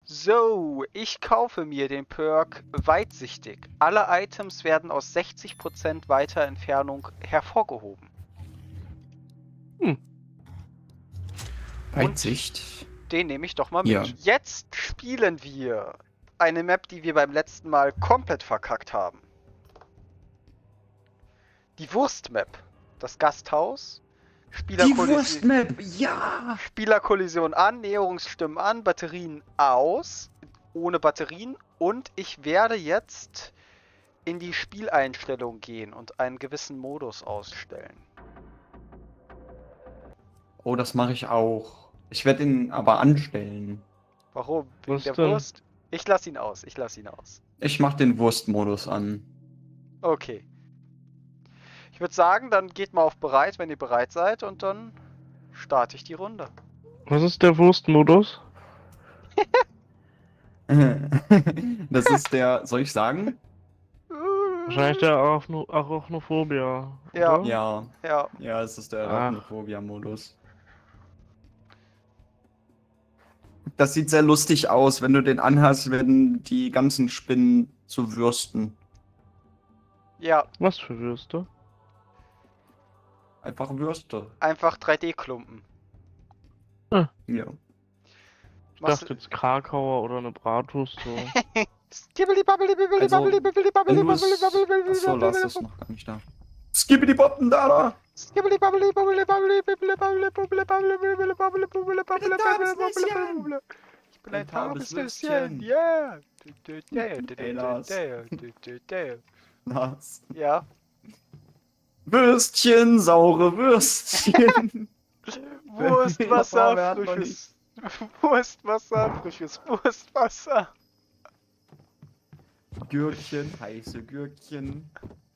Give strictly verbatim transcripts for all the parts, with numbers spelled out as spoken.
So, ich kaufe mir den Perk weitsichtig. Alle Items werden aus sechzig Prozent weiter Entfernung hervorgehoben. Hm. Weitsicht. Den nehme ich doch mal mit. Ja. Jetzt spielen wir eine Map, die wir beim letzten Mal komplett verkackt haben. Die Wurst-Map. Das Gasthaus. Die Spielerkollision, Wurstmap, ja! Spielerkollision an, Näherungsstimmen an, Batterien aus, ohne Batterien. Und ich werde jetzt in die Spieleinstellung gehen und einen gewissen Modus ausstellen. Oh, das mache ich auch. Ich werde ihn aber anstellen. Warum? Wegen Was der denn? Wurst? Ich lasse ihn aus, ich lasse ihn aus. Ich mache den Wurstmodus an. Okay. Ich würde sagen, dann geht mal auf bereit, wenn ihr bereit seid, und dann starte ich die Runde. Was ist der Wurstmodus? Das ist der, soll ich sagen? Wahrscheinlich der Arachno Arachnophobia. Ja. oder? Ja, Ja, ja, es ist der Ah. Arachnophobia-Modus. Das sieht sehr lustig aus, wenn du den anhast, werden die ganzen Spinnen zu Würsten. ja, Was für Würste? Einfach Würste. einfach drei D-Klumpen. Ja. Ich Machst dachte jetzt Krakauer oder eine Bratwurst. So. Skibbidi babbidi bibbidi Also, babbidi bibbidi babbidi Wenn du es... babbidi babbidi babbidi Achso, babbidi lass das noch gar nicht da. Skibbidi Botten da, da! Skibbidi babbidi babbidi babbidi bibbidi babbidi babbidi babbidi bibbidi babbidi babbidi babbidi babbidi babbidi babbidi. Ich bin ein Ein Tageswürstchen, Tageswürstchen. yeah! Ey, Lars. Was? Ja. Würstchen, saure Würstchen. Wurstwasser, Wer hat noch frisches. Wurstwasser, frisches Wurstwasser. Gürkchen, heiße Gürkchen.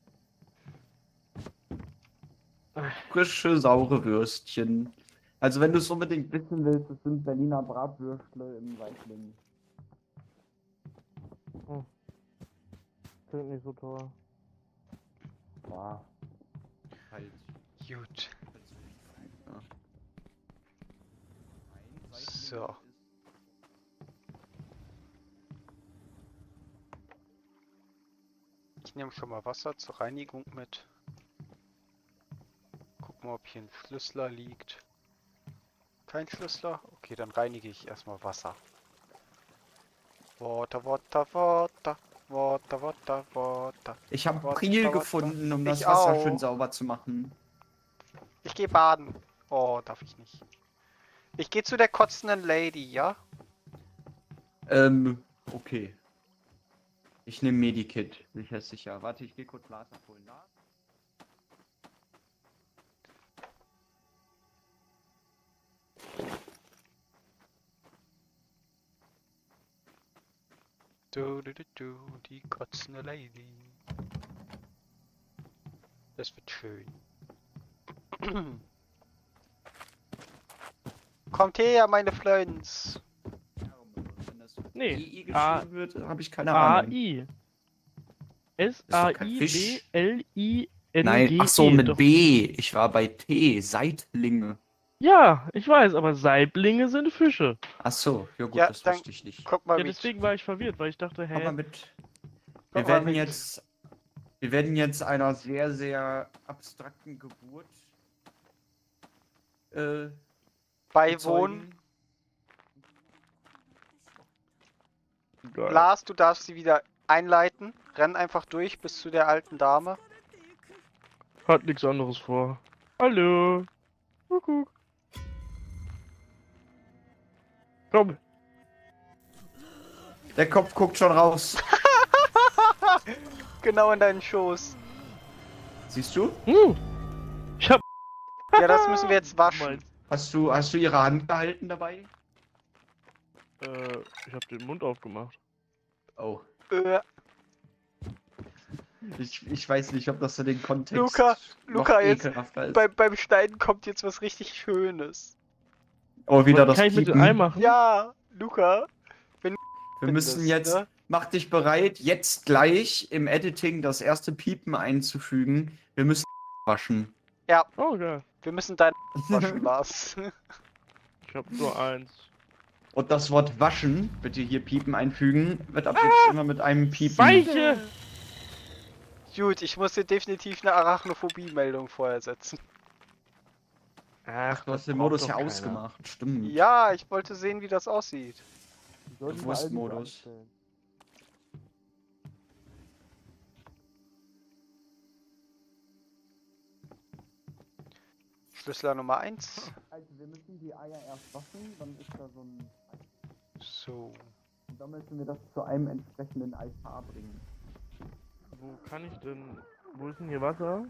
Frische, saure Würstchen. Also wenn du es unbedingt wissen willst, das sind Berliner Bratwürstle im Weißling. Klingt nicht so toll. Wow. Halt. Gut. Ja. So. Ich nehme schon mal Wasser zur Reinigung mit. Guck mal, ob hier ein Schlüssler liegt. Kein Schlüssler? Okay, dann reinige ich erstmal Wasser. Water, Water, Water. Water, Water, Water. Ich habe Warte, Priel warte. gefunden, um Ich das Wasser auch. schön sauber zu machen. Ich gehe baden. Oh, darf ich nicht. Ich gehe zu der kotzenden Lady, ja? Ähm, okay. Ich nehme Medikit, sicher sicher. Warte, ich gehe kurz Glas abholen. Da. Du, du, du, du, die kotzende Lady. Das wird schön. Kommt her, meine Flöns. Wenn das Nee, E I A- geschrieben wird, habe ich keine Ahnung. A I. S A kein I B Fisch. L I N G E. Nein, ach so, mit Doch- B. Ich war bei T. Seitlinge. Ja, ich weiß, aber Saiblinge sind Fische. Ach so, ja gut, Ja, das dann- wusste ich nicht. Kommt mal Ja, mit. deswegen war ich verwirrt, weil ich dachte, Komm mal hä? mit. Komm Wir mal werden mit. jetzt, wir werden jetzt einer sehr, sehr abstrakten Geburt äh, Beiwohnen. bezeugen. Geil. Lars, du darfst sie wieder einleiten. Renn einfach durch bis zu der alten Dame. Hat nichts anderes vor. Hallo. Kuckuck. Komm. Der Kopf guckt schon raus. Genau in deinen Schoß. Siehst du? Hm. Ich hab. Ja, das müssen wir jetzt waschen. Mein- Hast du, hast du ihre Hand gehalten dabei? Äh, ich hab den Mund aufgemacht. Oh. Äh, Ich, ich weiß nicht, ob das für den Kontext Luca, noch Luca, jetzt ekelhafter ist. bei, beim Schneiden kommt jetzt was richtig Schönes. Oh, wieder das Kann ich mit dem Piepen. Ei machen? Ja, Luca. Wir müssen findest, jetzt, ne? mach dich bereit, jetzt gleich im Editing das erste Piepen einzufügen. Wir müssen waschen. Oh, geil. Wir müssen dein waschen, Lars. Ich hab nur eins. Und das Wort waschen, bitte hier Piepen einfügen, wird ab jetzt immer mit einem Piepen. Weiche! Gut, ich muss hier definitiv eine Arachnophobie-Meldung vorher setzen. Ach, du das hast den braucht Modus doch ja keiner. ausgemacht, stimmt. Ja, ich wollte sehen, wie das aussieht. Die sollen Der überall diese Wurstmodus. anstellen. Schlüssel Nummer eins. Also wir müssen die Eier erst waschen, dann ist da so ein... So. Und dann müssen wir das zu einem entsprechenden Altar bringen. Wo kann ich denn... Wo ist denn hier Wasser?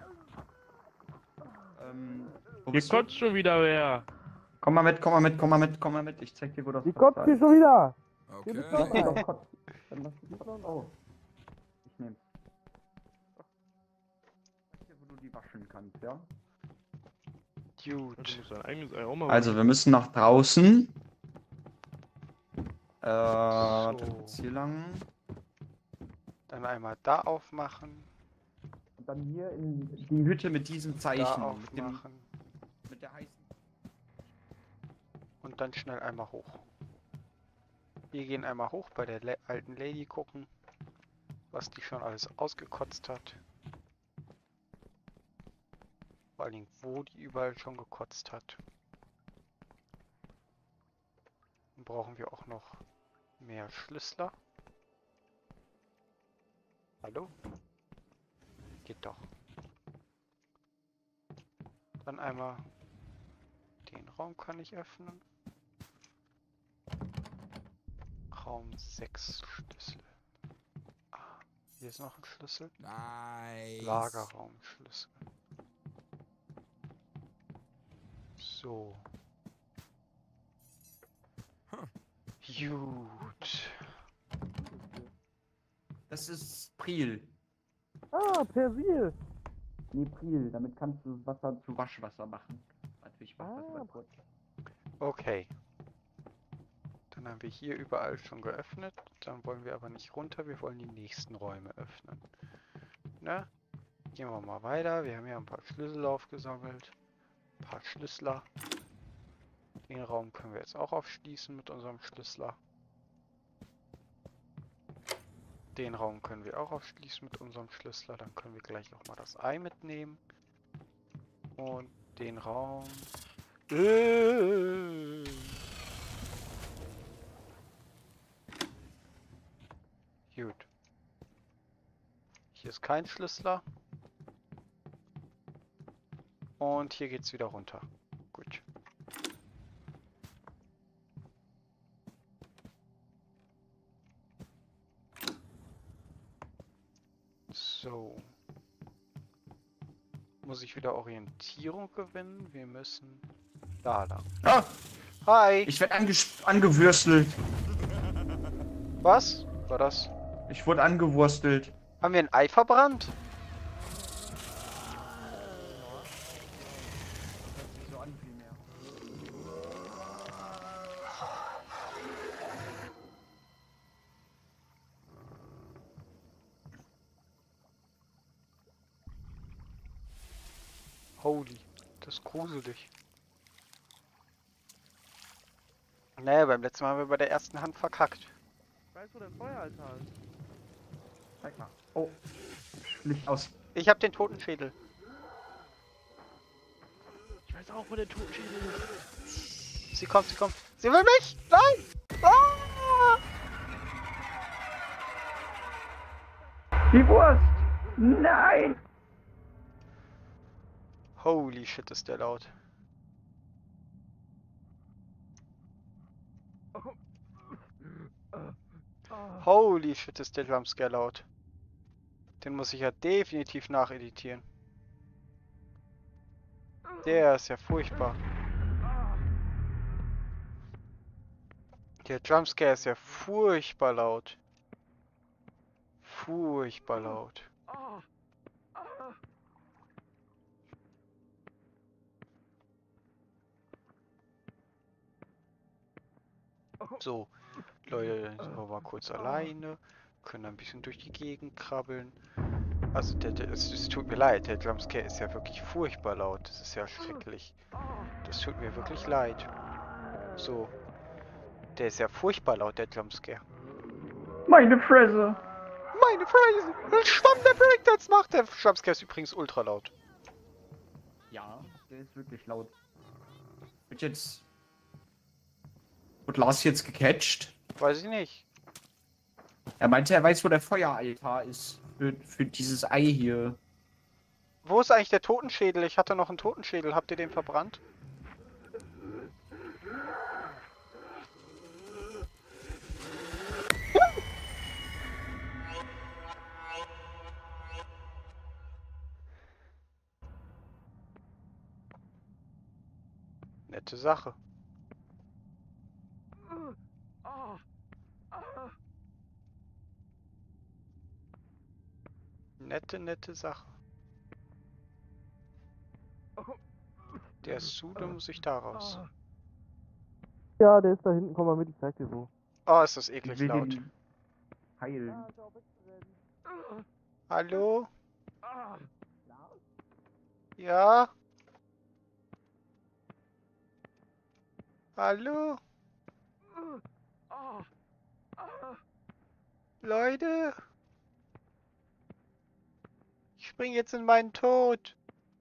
Ähm, wo Hier bist du? kotzt schon wieder wer. Komm mal mit, komm mal mit, komm mal mit, komm mal mit. Ich zeig dir, wo das Die Wasser kotzt hier ist. schon wieder. Okay. bist Lass ihn doch kotzen. Dann lass ihn doch. Oh. Ich nehm's. Hier, wo du die waschen kannst, ja? Also Gut. muss dein eigenes Ei auch mal Also, wir müssen nach draußen. Äh, So. warte, kurz hier lang. Dann einmal da aufmachen. Und dann hier in die Hütte mit diesem Da Zeichen. Mit, dem, aufmachen. mit der heißen. Und dann schnell einmal hoch. Wir gehen einmal hoch bei der Le alten Lady gucken, was die schon alles ausgekotzt hat. Vor allen Dingen, wo die überall schon gekotzt hat. Dann brauchen wir auch noch mehr Schlüssler. Hallo? Geht doch. Dann einmal den Raum kann ich öffnen. Raum sechs Schlüssel. Ah, hier ist noch ein Schlüssel. Nice. Lagerraumschlüssel. So. Gut. Das ist Priel. Ah, Persil. Nee, Priel. Damit kannst du das Wasser zu Waschwasser machen. Warte, ich mach das mal kurz. Okay. Dann haben wir hier überall schon geöffnet. Dann wollen wir aber nicht runter. Wir wollen die nächsten Räume öffnen. Ne? Gehen wir mal weiter. Wir haben hier ein paar Schlüssel aufgesammelt. Ein paar Schlüssler. Den Raum können wir jetzt auch aufschließen mit unserem Schlüssler. Den Raum können wir auch aufschließen mit unserem Schlüssler. Dann können wir gleich auch mal das Ei mitnehmen. Und den Raum... Äh. Gut. Hier ist kein Schlüssler. Und hier geht's wieder runter. Gut. So. Muss ich wieder Orientierung gewinnen? Wir müssen da lang. Ah, Hi! ich werde angewürstelt. Was war das? Ich wurde angewurstelt. Haben wir ein Ei verbrannt? So an viel mehr. Holy, das ist gruselig. Naja, beim letzten Mal haben wir bei der ersten Hand verkackt. Ich weiß, wo der Feueraltar ist. Zeig mal. Oh. Licht aus. Ich hab den Totenschädel. Ich weiß auch, wo der Totenschädel ist. Sie kommt, sie kommt. Sie will mich! Nein! Ah! Die Wurst! Nein! Holy shit, ist der laut. Holy shit, ist der Jumpscare laut. Den muss ich ja definitiv nacheditieren. Der ist ja furchtbar. Der Jumpscare ist ja furchtbar laut. Furchtbar laut. So, Leute, dann sind wir mal kurz alleine. Können ein bisschen durch die Gegend krabbeln. Also, der, der, es, es tut mir leid, der Jumpscare ist ja wirklich furchtbar laut. Das ist ja schrecklich. Das tut mir wirklich leid. So. Der ist ja furchtbar laut, der Jumpscare. Meine Fresse! Meine Fresse! Ein Schwamm, der Breakdance macht! Der Jumpscare ist übrigens ultra laut. Ja, der ist wirklich laut. Wird jetzt... Wird Lars jetzt gecatcht? Weiß ich nicht. Er meinte, er weiß, wo der Feueraltar ist. Für, für dieses Ei hier. Wo ist eigentlich der Totenschädel? Ich hatte noch einen Totenschädel. Habt ihr den verbrannt? Nette Sache. Nette, nette Sache. Der Sude muss ich da raus. Ja, der ist da hinten. Komm mal mit, ich zeig dir so. Oh, ist das Ich eklig will laut. den heilen. Hallo? Ja? Hallo? Leute? Ich spring jetzt in meinen Tod.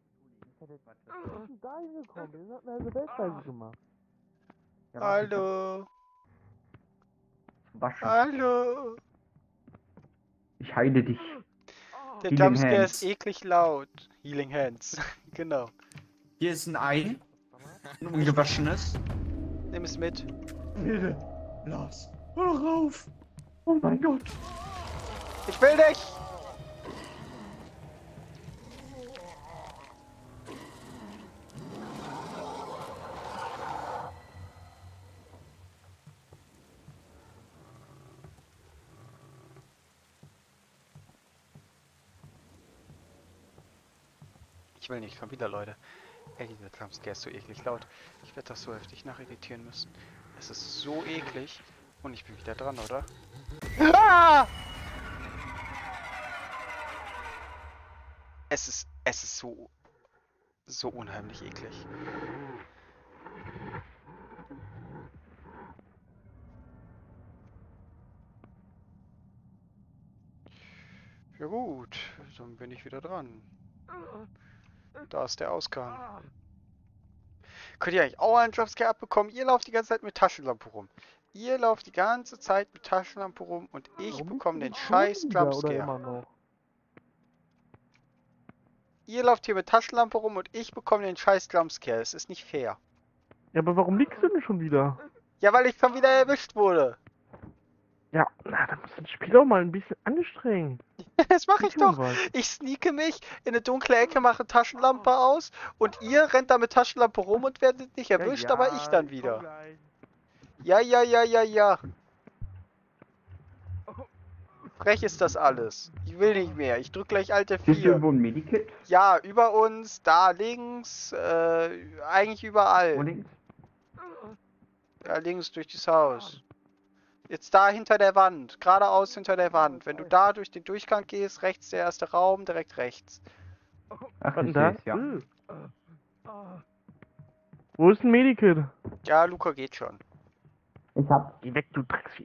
Da hingekommen, wir hatten eine Weltreise gemacht. Hallo? Waschen. Hallo? Ich heile dich. Der Healing Jumpscare Hands. ist eklig laut. Healing Hands. Genau. Hier ist ein Ei. Ein ungewaschenes. Nimm es mit. Bitte. Lars. Hör doch auf. Oh mein Gott. Ich will dich! Ich will nicht, schon wieder, Leute. Ey, dieser Jumpscare ist so eklig laut. Ich werde das so heftig nacheditieren müssen. Es ist so eklig. Und ich bin wieder dran, oder? Ah! Es ist, es ist so, so unheimlich eklig. Ja gut, dann bin ich wieder dran. Da ist der Ausgang. Könnt ihr eigentlich auch einen Jumpscare abbekommen? Ihr lauft die ganze Zeit mit Taschenlampe rum. Ihr lauft die ganze Zeit mit Taschenlampe rum und ich Warum bekomme bist den du scheiß schon wieder oder Jumpscare. immer noch? Ihr lauft hier mit Taschenlampe rum und ich bekomme den scheiß Jumpscare. Das ist nicht fair. Ja, aber warum liegst du denn schon wieder? Ja, weil ich schon wieder erwischt wurde. Ja, na, dann muss das Spiel auch mal ein bisschen anstrengen. Das mache ich Tun doch. was. Ich sneake mich in eine dunkle Ecke, mache Taschenlampe aus und ihr rennt da mit Taschenlampe rum und werdet nicht erwischt, aber ich dann wieder. Ja, ja, ja, ja, ja. Frech ist das alles. Ich will nicht mehr. Ich drück gleich Alte Ist hier vier. irgendwo ein Medikit? Ja, über uns, da links, äh, eigentlich Wo überall. links? Da links durch das Haus. Jetzt da hinter der Wand, geradeaus hinter der Wand. Wenn du da durch den Durchgang gehst, rechts der erste Raum, direkt rechts. Ach, Was ich denn da? seh's, ja. Äh. Wo ist ein Medikit? Ja, Luca geht schon. Ich hab. Geh weg, du Drecksviech.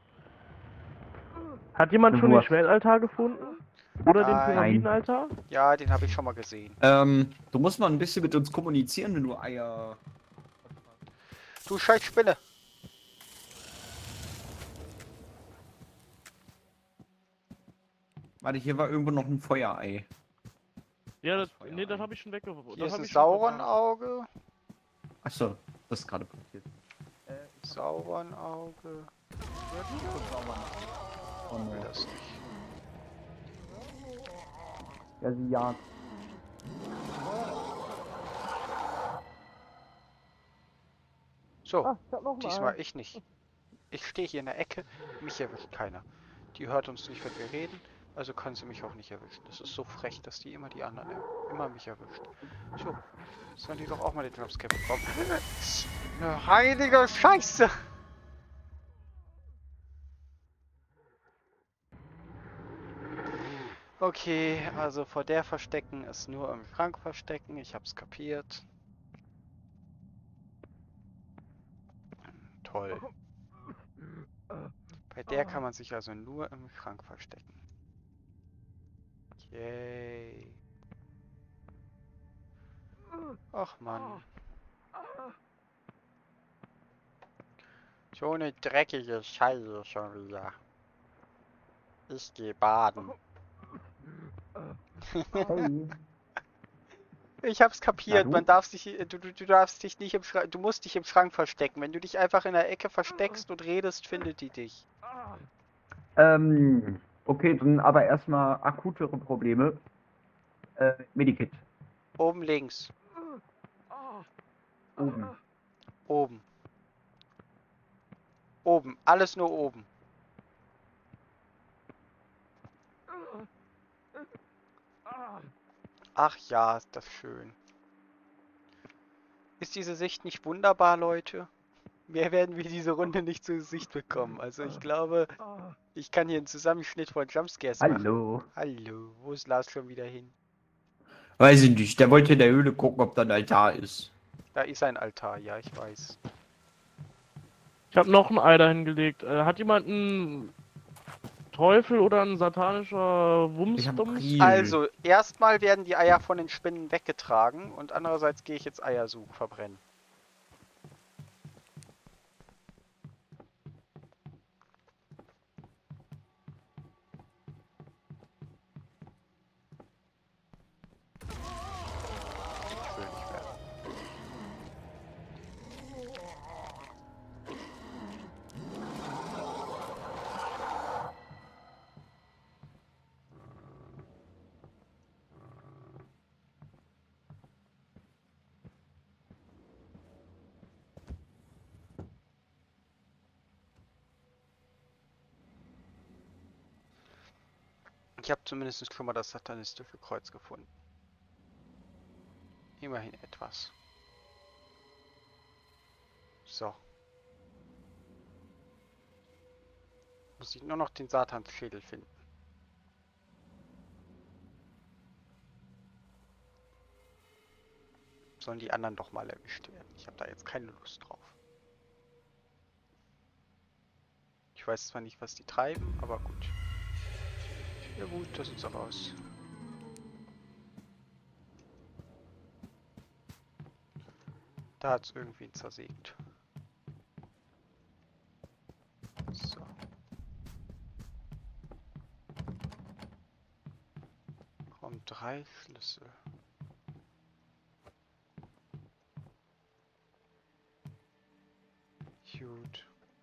Hat jemand Du schon den Wurst. Schwellaltar gefunden? Oder den Nein. Pyramidenaltar? Ja, den habe ich schon mal gesehen. Ähm, du musst mal ein bisschen mit uns kommunizieren, wenn du Eier. Du scheiß Spinne. Warte, hier war irgendwo noch ein Feuerei. Ja, das, Feuer nee, das ein. habe ich schon weggeworfen. Hier Das ist hab ein ich schon verbrannt. Sauronauge. Achso, das ist gerade passiert. Sauronauge. Oh Will no. das nicht. Ja, sie jagt. So, Ah, ich hab noch mal diesmal einen. ich nicht. Ich stehe hier in der Ecke, mich erwischt keiner. Die hört uns nicht, wenn wir reden, also kann sie mich auch nicht erwischen. Das ist so frech, dass die immer die anderen, er- immer mich erwischt. So, sollen die doch auch mal den Jumpscare bekommen. Eine heilige Scheiße! Okay, also vor der verstecken ist nur im Schrank verstecken, ich hab's kapiert. Toll. Bei der kann man sich also nur im Schrank verstecken. Yay. Ach Mann. So eine dreckige Scheiße schon wieder. Ich geh baden. Hey. Ich hab's kapiert, du? man darf sich, du, du, du darfst dich nicht im Schrank, du musst dich im Schrank verstecken. Wenn du dich einfach in der Ecke versteckst und redest, findet die dich. Ähm, okay, dann aber erstmal akutere Probleme. Äh, Medikit. Oben links. Oben. Oben. Oben. Alles nur oben. Ach ja, ist das schön. Ist diese Sicht nicht wunderbar, Leute? Mehr werden wir diese Runde nicht zur Sicht bekommen. Also ich glaube, ich kann hier einen Zusammenschnitt von Jumpscares machen. Hallo. Hallo, wo ist Lars schon wieder hin? Weiß ich nicht, der wollte in der Höhle gucken, ob da ein Altar ist. Da ist ein Altar, ja, ich weiß. Ich habe noch ein Ei dahin gelegt. Äh, hat jemand einen Teufel oder ein satanischer Ich hab Wumsdums? Priel. Also, erstmal werden die Eier von den Spinnen weggetragen und andererseits gehe ich jetzt Eiersuch verbrennen. Ich will nicht mehr. Ich habe zumindest schon mal das satanistische Kreuz gefunden. Immerhin etwas. So. Muss ich nur noch den Satansschädel finden. Sollen die anderen doch mal erwischt werden. Ich habe da jetzt keine Lust drauf. Ich weiß zwar nicht, was die treiben, aber gut. Ja gut, das sieht so aus. Da hat es irgendwie zersägt. So. Raum drei Schlüssel. Gut.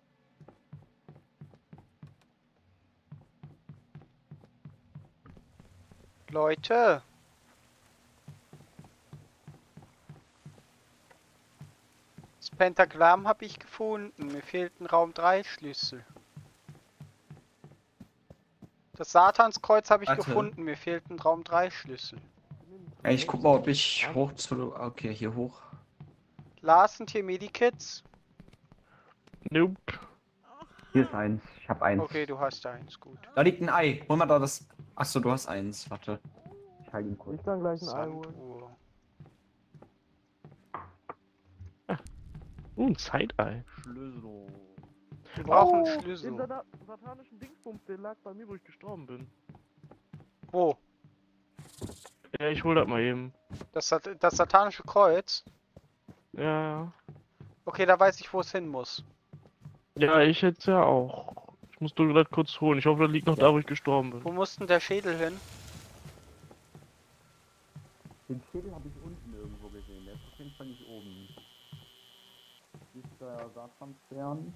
Leute! Das Pentagramm habe ich gefunden. Mir fehlt ein Raum drei Schlüssel. Das Satanskreuz habe ich Warte. gefunden. Mir fehlt ein Raum drei Schlüssel. Ja, ich guck mal, ob ich hoch zu... Okay, hier hoch. Lars, sind hier Medikits? Nope. Hier ist eins. Ich hab eins. Okay, du hast eins, gut. Da liegt ein Ei. Hol mal da das... Achso, du hast eins. Warte. Ich halte ihn kurz. Ich kann gleich ein Ei holen. Sanduhr. Uh, ein Zeitei. Schlüssel. Wir brauchen Oh, einen den Schlüssel. sata satanischen Dingsbums, der lag bei mir, wo ich gestorben bin. Wo? Ja, ich hol das mal eben. Das, Sat das satanische Kreuz? Ja, ja. Okay, da weiß ich, wo es hin muss. Ja, ich jetzt ja auch. Ich muss nur gerade kurz holen. Ich hoffe, das liegt noch da, wo ich gestorben bin. Wo muss denn der Schädel hin? Den Schädel habe ich unten irgendwo gesehen. Der ist auf jeden Fall nicht oben. Ist der Satansstern?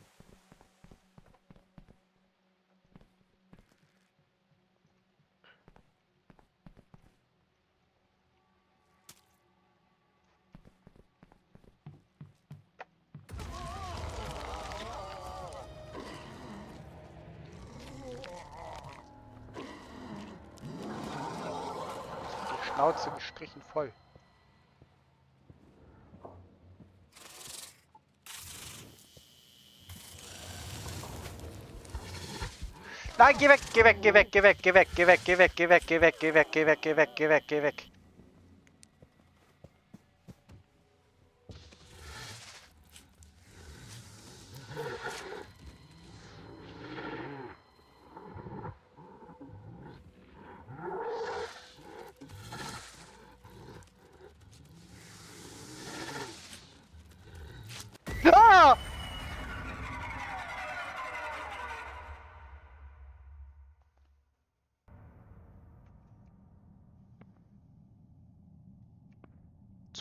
Die Schnauze gestrichen voll. Nein, geh weg, geh weg, geh weg, geh weg, geh weg, geh weg, geh weg, geh weg, geh weg, geh weg, geh weg, geh weg, geh weg, geh weg.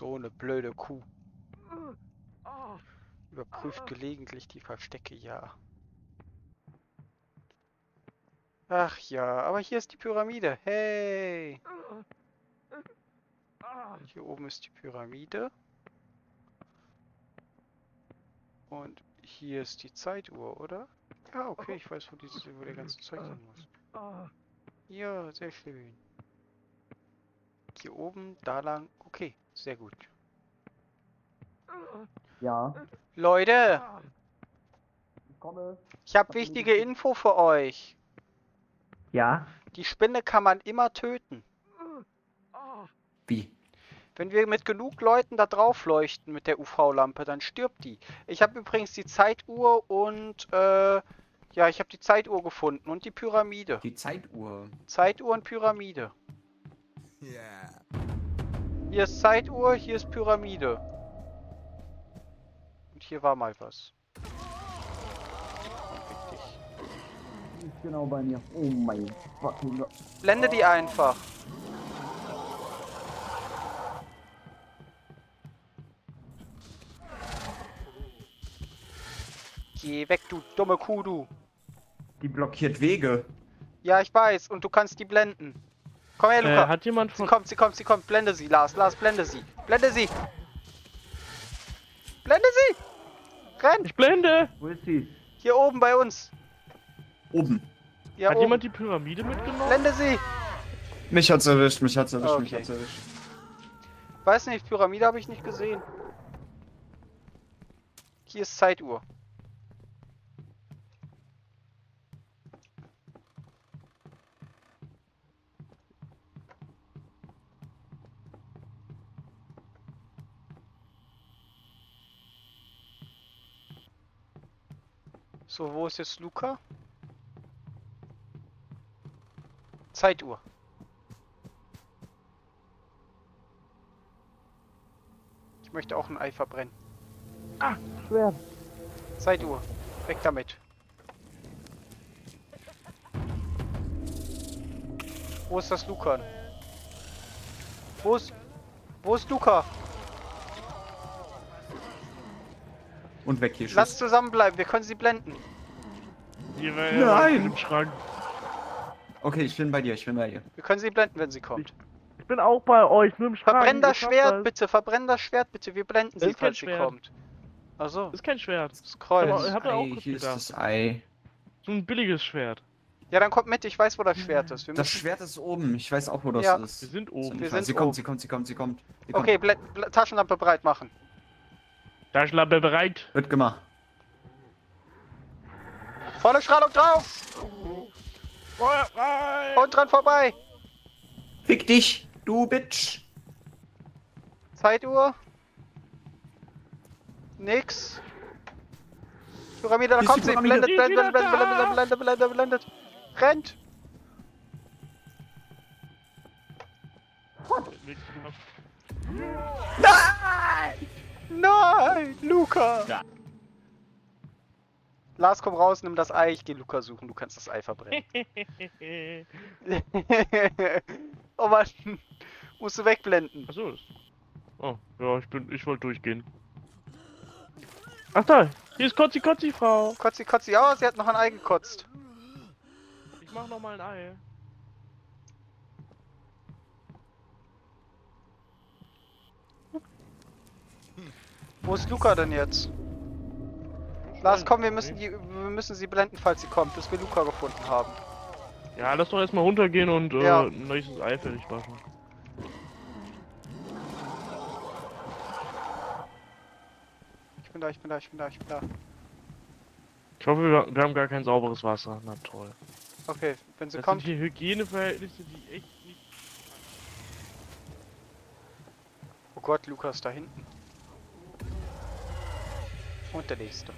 So eine blöde Kuh. Überprüft gelegentlich die Verstecke, ja. Ach ja, aber hier ist die Pyramide. Hey! Hier oben ist die Pyramide. Und hier ist die Zeituhr, oder? Ja, okay, ich weiß, wo, dieses, wo der ganze Zeug hin muss. Ja, sehr schön. Hier oben, da lang. Okay, sehr gut. Ja. Leute, Ich komme. ich habe wichtige Info für euch. Ja? Die Spinne kann man immer töten. Wie? Wenn wir mit genug Leuten da drauf leuchten mit der U V-Lampe, dann stirbt die. Ich habe übrigens die Zeituhr und, äh, ja, ich habe die Zeituhr gefunden und die Pyramide. Die Zeituhr. Zeituhr und Pyramide. Hier ist Zeituhr, hier ist Pyramide. Und hier war mal was. Richtig. Die ist genau bei mir. Oh mein fucking Gott. Blende die einfach. Geh weg, du dumme Kuh, du. Die blockiert Wege. Ja, ich weiß. Und du kannst die blenden. Komm her, Luca. Äh, hat jemand Sie von... kommt, sie kommt, sie kommt. Blende sie, Lars. Lars, blende sie. Blende sie. Blende sie. Renn. Ich blende! Wo ist sie? Hier oben bei uns. Oben. Ja, Hat oben. jemand die Pyramide mitgenommen? Blende sie. Mich hat's erwischt, mich hat's erwischt, mich Okay. hat's erwischt. Weiß nicht, Pyramide habe ich nicht gesehen. Hier ist Zeituhr. So, wo ist jetzt Luca? Zeituhr. Ich möchte auch ein Ei verbrennen. Ah, Schwert. Zeituhr. Weg damit. Wo ist das Luca? Wo ist... Wo ist Luca? Und weg hier, Lass Schuss. zusammenbleiben, wir können sie blenden. Hier war Nein. im Schrank. Okay, ich bin bei dir, ich bin bei dir. Wir können sie blenden, wenn sie kommt. Ich bin auch bei euch, nur im Schrank. Verbrenn das Ich hab Schwert das. bitte, verbrenn das Schwert bitte, wir blenden Das sie, ist kein falls sie Schwert. kommt. Achso, Das ist kein Schwert. das Kreuz. Aber- Ich hab da auch Ei, kurz hier ist gedacht. das Ei. So ein billiges Schwert. Ja, dann kommt mit, ich weiß, wo das Schwert ist. Wir Das müssen... Schwert ist oben, ich weiß auch, wo das Ja. ist. Wir sind oben. Wir Sie sind kommt, oben. sie kommt, sie kommt, sie kommt. Sie Okay, Blä Blä Taschenlampe bereit machen. Taschenlampe bereit. Wird gemacht. Volle Strahlung drauf! Feuer frei! Und dran vorbei! Fick dich, du Bitch. Zeituhr. Nix. Pyramide, da Hier ist kommt die sie. Pyramide. Blendet, Die ist blendet, wieder blendet, da. blendet, blendet, blendet, blendet. Rennt! Nein! Luca! Ja. Lars, komm raus, nimm das Ei. Ich geh Luca suchen. Du kannst das Ei verbrennen. Oh Mann. Musst du wegblenden. Achso. Oh, ja, ich bin. Ich wollte durchgehen. Ach da, hier ist Kotzi Kotzi, Frau. Kotzi, Kotzi. Oh, sie hat noch ein Ei gekotzt. Ich mach noch mal ein Ei. Wo ist Luca denn jetzt? Lars, komm, wir müssen, die, wir müssen sie blenden, falls sie kommt, bis wir Luca gefunden haben. Ja, lass doch erstmal runtergehen und äh, Ja. ein neues Ei fertig machen. Ich bin da, ich bin da, ich bin da, ich bin da. Ich hoffe, wir, wir haben gar kein sauberes Wasser. Na toll. Okay, wenn sie Das kommt. sind hier Hygieneverhältnisse, die echt nicht. Oh Gott, Luca ist da hinten. Und der nächste.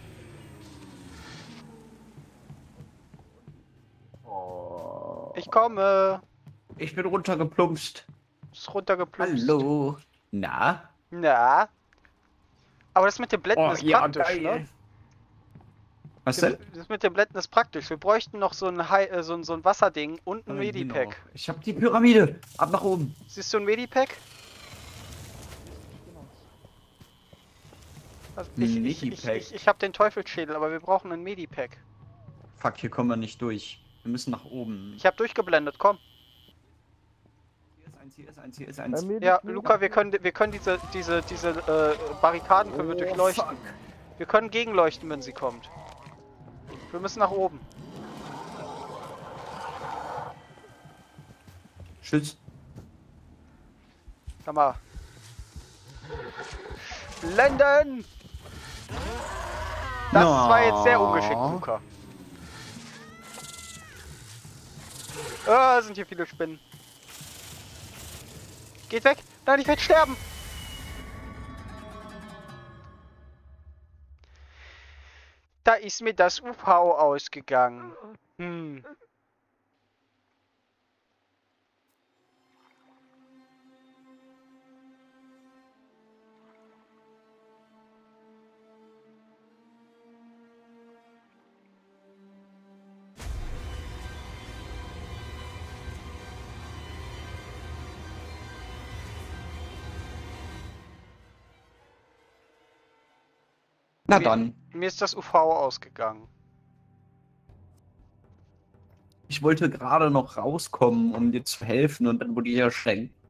Ich komme. Ich bin runtergeplumpst. Ist runtergeplumpst. Hallo. Na? Na. Aber das mit dem Blenden Oh, ist ja, praktisch, geil. ne? Was denn? Das mit dem Blenden ist praktisch. Wir bräuchten noch so ein, Hi äh, so ein, so ein Wasserding und ein Medipack. Ich hab die Pyramide. Ab nach oben. Siehst du ein Medipack? Also ich, Ein ich, ich, Medipack. ich, ich habe den Teufelsschädel, aber wir brauchen einen Medipack. Fuck, hier kommen wir nicht durch. Wir müssen nach oben. Ich habe durchgeblendet, komm. Hier ist eins, hier ist eins, hier ist eins. Bei mir Ja, liegt nicht- Luca, wir können, wir können diese, diese, diese äh, Barrikaden können wir Oh, durchleuchten. fuck. Wir können gegenleuchten, wenn sie kommt. Wir müssen nach oben. Tschüss. Sag mal. Blenden! Das No. war jetzt sehr ungeschickt, Luca. Ah, sind hier viele Spinnen. Geht weg! Nein, ich werde sterben! Da ist mir das U V ausgegangen. Hm. Na Mir- dann. Mir ist das U V ausgegangen. Ich wollte gerade noch rauskommen, um dir zu helfen und dann wurde ich erschreckt.